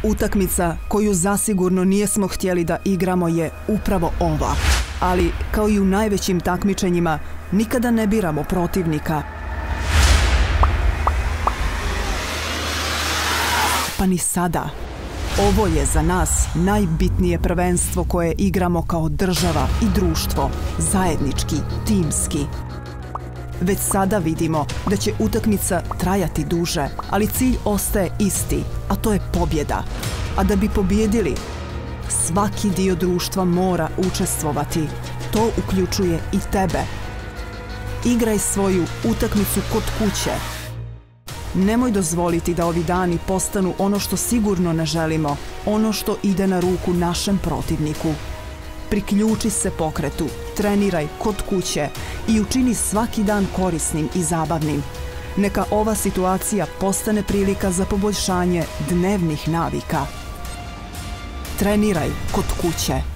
Utakmica koju zasigurno nijesmo htjeli da igramo je upravo ova. Ali, kao i u najvećim takmičenjima, nikada ne biramo protivnika. Pa ni sada. Ovo je za nas najbitnije prvenstvo koje igramo kao država i društvo, zajednički, timski. Već sada vidimo da će utakmica trajati duže, ali cilj ostaje isti, a to je pobjeda. A da bi pobjedili, svaki dio društva mora učestvovati. To uključuje i tebe. Igraj svoju utakmicu kod kuće. Nemoj dozvoliti da ovi dani postanu ono što sigurno ne želimo, ono što ide na ruku našem protivniku. Priključi se pokretu, treniraj kod kuće i učini svaki dan korisnim i zabavnim. Neka ova situacija postane prilika za poboljšanje dnevnih navika. Treniraj kod kuće.